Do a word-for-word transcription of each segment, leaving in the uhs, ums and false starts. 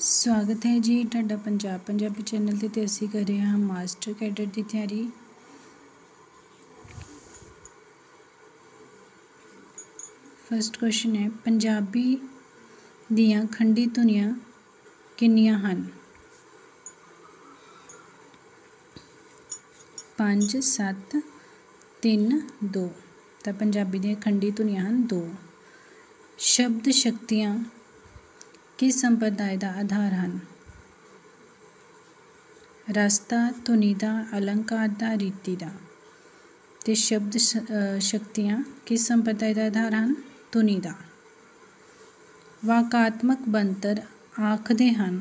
स्वागत है जी ਤੁਹਾਡਾ पंजाब पंजाबी चैनल ਤੇ ਤੇ ਅਸੀਂ ਕਰ ਰਹੇ ਹਾਂ ਮਾਸਟਰ ਕੈਡਰ ਦੀ ਤਿਆਰੀ। ਫਸਟ ਕੁਐਸਚਨ ਹੈ ਪੰਜਾਬੀ ਦੀਆਂ ਖੰਡੀ ਧੁਨੀਆਂ ਕਿੰਨੀਆਂ ਹਨ? ਪੰਜ, ਸੱਤ, ਤਿੰਨ, ਦੋ। ਤਾਂ ਪੰਜਾਬੀ ਦੀਆਂ ਖੰਡੀ ਧੁਨੀਆਂ ਹਨ ਦੋ। ਸ਼ਬਦ ਸ਼ਕਤੀਆਂ किस संप्रदाय का आधार हैं? रस्ता, धुनी का, अलंकार का, रीति का। ते शब्द शक्तियाँ किस संप्रदाय का आधार हैं? धुनी का। वाकात्मक बनतर आखदे हैं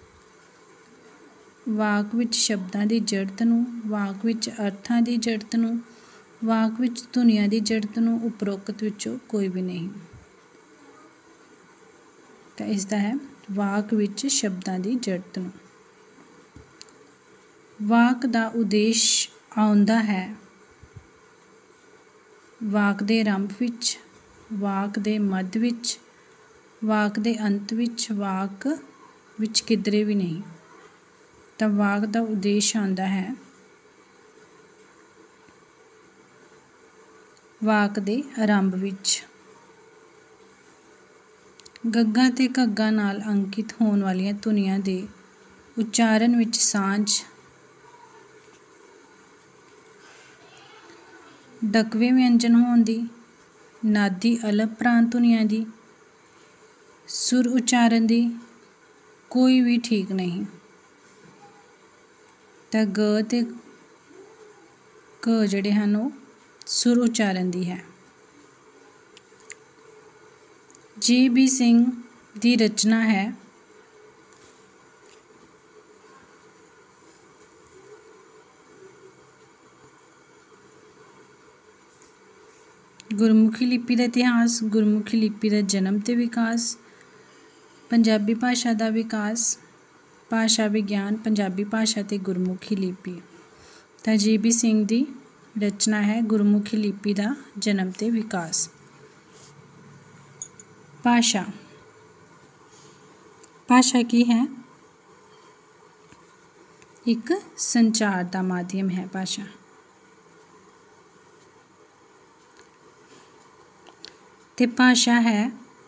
वाक विच शब्दां की जड़त नूं, वाक विच अर्थां की जड़त नूं, वाक विच धुनियां की जड़त नूं, उपरोक्त विचों कोई भी नहीं। तो इसका है वाक विच शब्दां की जड़त नूं। वाक का उद्देश्य आउंदा है वाक दे आरंभ विच, वाक दे मध्य विच, वाक दे अंत विच, वाक विच किधरे भी नहीं। तो वाक का उद्देश्य आउंदा है वाक दे आरंभ विच। ਗੱਗਾ ਤੇ ਘੱਗਾ ਨਾਲ ਅੰਕਿਤ ਹੋਣ ਵਾਲੀਆਂ ਧੁਨੀਆਂ ਦੇ ਉਚਾਰਨ ਵਿੱਚ ਸਾਂਝ ਡਕਵੇਂ ਵਿਅੰਜਨ ਹੋਣ ਦੀ, ਨਾਦੀ ਅਲਪ ਪ੍ਰਾਂਤ ਧੁਨੀਆਂ ਦੀ, ਸੁਰ ਉਚਾਰਨ ਦੀ ਕੋਈ ਵੀ ਠੀਕ ਨਹੀਂ। ਤਾਂ ਗ ਤੇ ਕ ਜਿਹੜੇ ਹਨ ਉਹ ਸੁਰ ਉਚਾਰਨ ਦੀ ਹੈ। ਜੀ ਬੀ ਸਿੰਘ ਦੀ ਰਚਨਾ ਹੈ ਗੁਰਮੁਖੀ ਲਿਪੀ ਦਾ ਇਤਿਹਾਸ, ਗੁਰਮੁਖੀ ਲਿਪੀ ਦਾ ਜਨਮ ਤੇ ਵਿਕਾਸ, ਪੰਜਾਬੀ ਭਾਸ਼ਾ ਦਾ ਵਿਕਾਸ, ਭਾਸ਼ਾ ਵਿਗਿਆਨ, ਪੰਜਾਬੀ ਭਾਸ਼ਾ ਤੇ ਗੁਰਮੁਖੀ ਲਿਪੀ। ਤਾਂ ਜੀ ਬੀ ਸਿੰਘ ਦੀ ਰਚਨਾ ਹੈ ਗੁਰਮੁਖੀ ਲਿਪੀ ਦਾ ਜਨਮ ਤੇ ਵਿਕਾਸ। भाषा भाषा की है? एक संचार का माध्यम है भाषा। ते भाषा है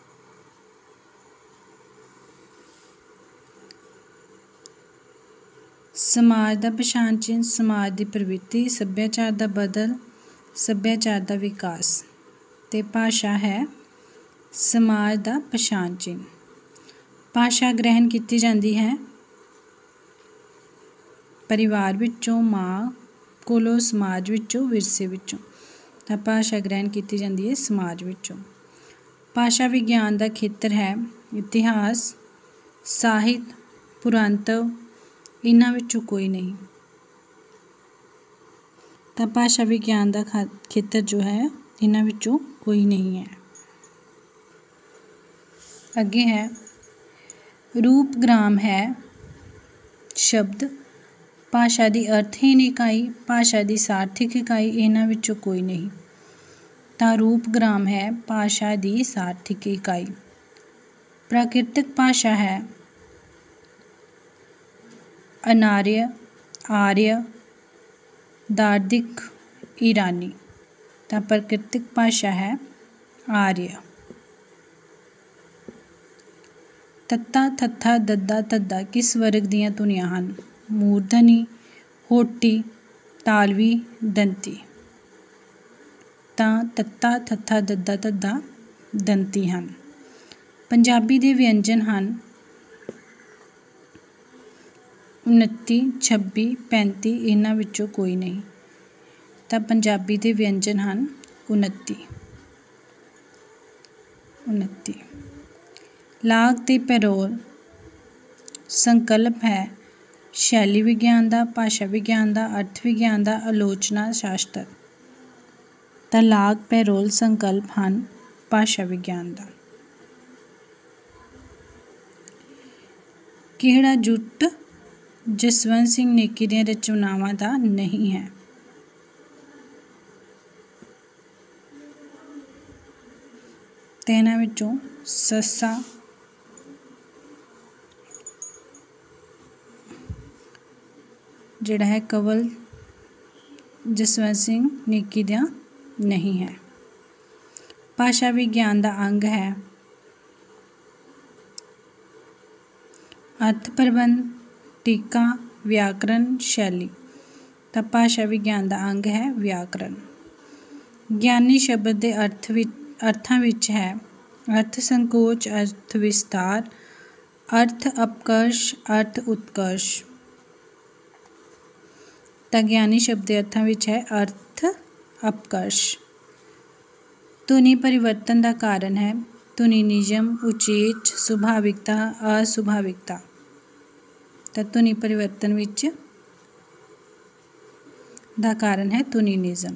समाज का पछाण चिन्ह, समाज की प्रवृत्ति, सभ्याचार का बदल, सभ्याचार का विकास। ते भाषा है समाज का पछाण चिन्ह। भाषा ग्रहण की जाती है परिवार विचों, माँ कोलों, समाज विचों, विरसे विचों। तो भाषा ग्रहण की जाती है समाज विचों। भाषा विज्ञान का खेत्र है इतिहास, साहित्य, पुरातत्व, इन्हां विचों कोई नहीं। तो भाषा विज्ञान का खा खेत्र जो है इन्हां विचों कोई नहीं है। अगे है रूपग्राम है शब्द, भाषा की अर्थहीन इकाई, भाषा की सार्थिक इकाई, इन्हां विचों कोई नहीं। तो रूपग्राम है भाषा की सार्थिक इकाई। प्राकृतिक भाषा है अनार्य, आर्य, दार्दिक, ईरानी। तो प्राकृतिक भाषा है आर्य। तत्ता, थत्था, दद्दा, तद्दा किस वर्ग दीयां धुनियां हन? मूर्धनी, होटी, तालवी, दंती। तां तत्ता, थत्था, दद्दा, तद्दा दंती हन। पंजाबी दे व्यंजन हन उनती, छब्बी, पैंती, इन्हां विचों कोई नहीं। तां पंजाबी दे व्यंजन हन उनती उनती। लाग ते पैरोल संकल्प है शैली विज्ञान का, भाषा विज्ञान का, अर्थ विज्ञान का, आलोचना शास्त्र। तो लाग पैरोल संकल्प हैं भाषा विज्ञान का। किहड़ा जुट जसवंत सिंह नेकी दी रचनावां का नहीं है? तो इन्हां विचों सस्सा, जिहड़ा है कंवल जसवंत सिंह नेकी दा नहीं है। भाषा विज्ञान दा अंग है अर्थ प्रबंध, टीका, व्याकरण, शैली। तो भाषा विज्ञान दा अंग है व्याकरण। ज्ञानी शब्द के अर्थ विच अर्थां विच है अर्थ संकोच, अर्थ विस्तार, अर्थ अपकर्ष, अर्थ उत्कर्ष। तो ज्ञानी शब्द के अर्थां विच है अर्थ अपकर्ष। ध्वनि परिवर्तन का कारण है ध्वनि नियम, उचेच, सुभाविकता, असुभाविकता। तो ध्वनि परिवर्तन विच दा कारण है ध्वनि नियम।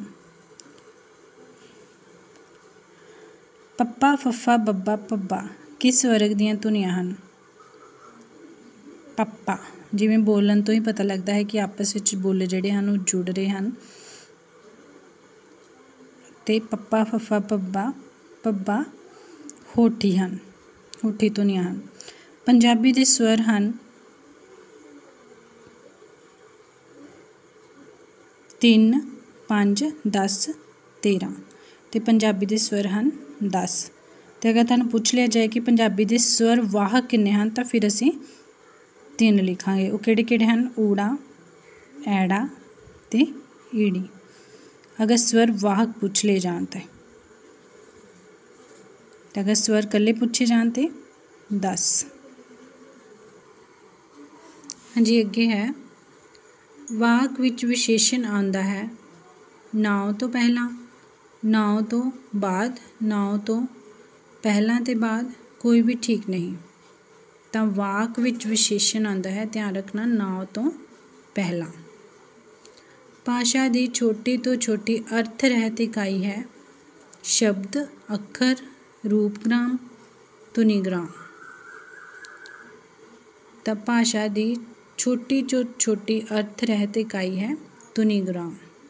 पप्पा, फफ्फा, बब्बा, पब्बा किस वर्ग दीयां धुनियां हन? पप्पा, जिवें बोलन तो ही पता लगता है कि आपस विच बुल जिहड़े हन वो जुड़ रहे हैं। ते पप्पा, फफ्फा, बब्बा पब्बा होठी हन, होठी धुनियां हन। पंजाबी दे स्वर हन तीन, पाँच, दस, तेरह। तो पंजाबी दे स्वर हन दस। तो अगर तुहानूं पुछ लिया जाए कि पंजाबी दे स्वर वाहक किन्ने हन तो फिर असीं तीन लिखांगे। वो किहड़े किहड़े हन? ऊड़ा, ऐड़ा ते ईड़ी। अगर स्वर वाहक पूछ ले जान तो अगर स्वर कल्ले पूछे जान तो दस। हाँ जी, अगे है वाक विच विशेषण आंदा है नाउं तो पहला, नाउं तो बाद, नाउं तो पहला ते बाद, कोई भी ठीक नहीं। तो वाक विच विशेषण आंदा है, ध्यान रखना, नाउं तो पहला। भाषा की छोटी तो छोटी अर्थ रहत इकाई है शब्द, अखर, रूपग्राम, ध्वनिग्राम। तो भाषा की छोटी तो छोटी अर्थ रहत इकाई है ध्वनिग्राम।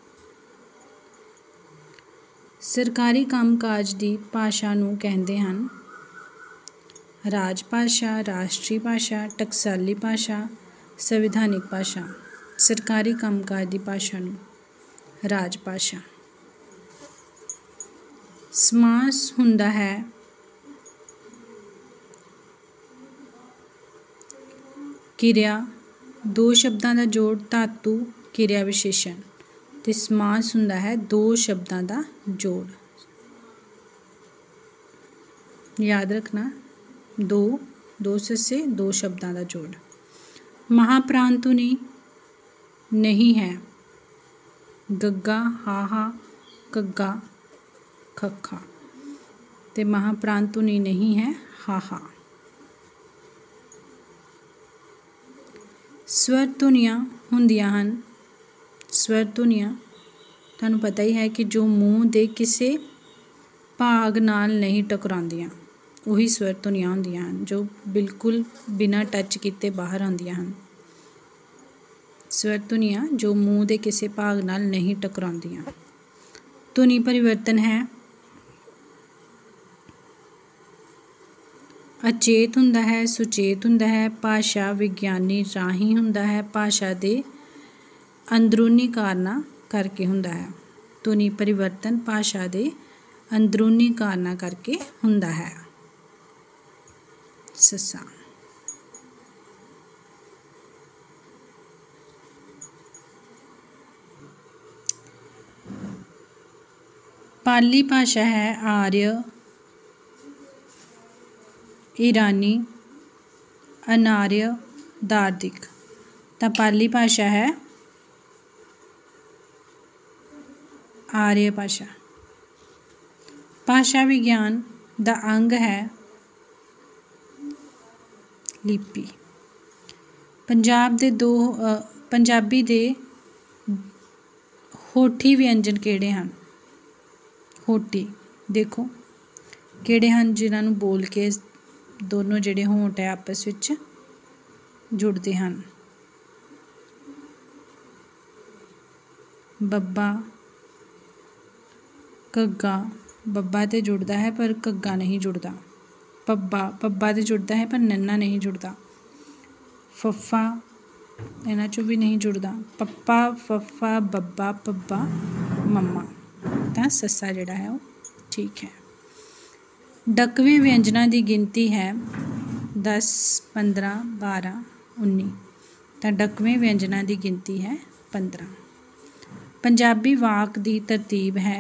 सरकारी कामकाज की भाषा नूं कहंदे हन राज भाषा, राष्ट्रीय भाषा, टकसाली भाषा, संविधानिक भाषा। सरकारी कामकाज की भाषा नूं राज भाषा। समास हुंदा है किरिया, दो शब्दां दा जोड़, धातु, किरिया विशेषण। ते समास हुंदा है दो शब्दां दा जोड़। याद रखना, दो दो सस्से दो शब्दां दा जोड़। महाप्राण ध्वनि नहीं है गग्गा, हाहा, कग्गा, खखा। ते महाप्राण ध्वनि नहीं है हाहा। स्वर ध्वनियाँ हुंदियां हन, स्वर ध्वनियाँ तुहानूं पता ही है कि जो मूँह दे किसी भाग नाल नहीं टकरांदियां उही स्वर ध्वनियाँ हुंदियां हन, जो बिल्कुल बिना टच कीते बाहर आंदियां हन। स्वर ध्वनियाँ जो मूँह दे किसी भाग नाल नहीं टकरांदियां। ध्वनि परिवर्तन है अचेत हुंदा है, सुचेत हुंदा है, भाषा विज्ञानी राही हुंदा है, भाषा दे अंदरूनी कारणा करके हुंदा है। ध्वनि परिवर्तन भाषा दे अंदरूनी कारणा करके हुंदा है। ससा पाली भाषा है आर्य, ईरानी, अनार्य, दार्दिक। तो पाली भाषा है आर्य भाषा। भाषा विज्ञान दा अंग है लिपि। पंजाब दे दो पंजाबी दे होठी व्यंजन किहड़े हन? होठी देखो किहड़े हन जिन्हां नूं बोल के दोनों जिहड़े होंठ है आपस विच जुड़ते हैं। बब्बा, घग्गा, बब्बा तो जुड़ता है पर घग्गा नहीं जुड़ता। पब्बा, पब्बा तो जुड़ता है पर नन्ना नहीं जुड़ता। फफ्फा, इन्हां चों भी नहीं जुड़दा। पप्पा फफा बब्बा पब्बा मम्मा, तां सस्सा जिहड़ा है वो ठीक है। डकवें व्यंजनां दी गिनती है दस पंद्रह बारह उन्नी, तां डकवें व्यंजनां दी गिनती है पंद्रह। पंजाबी वाक दी तरतीब है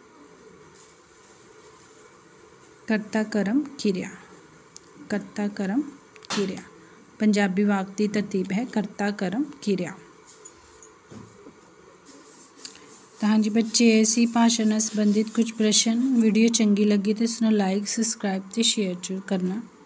करता कर्म किरिया, करता कर्म किरिया। पंजाबी वाक की तरतीब है करता कर्म किरिया। तो हाँ जी बच्चे, ऐसी भाषा नाल संबंधित कुछ प्रश्न। वीडियो चंगी लगी तो इसनूं लाइक सबसक्राइब ते शेयर जरूर करना।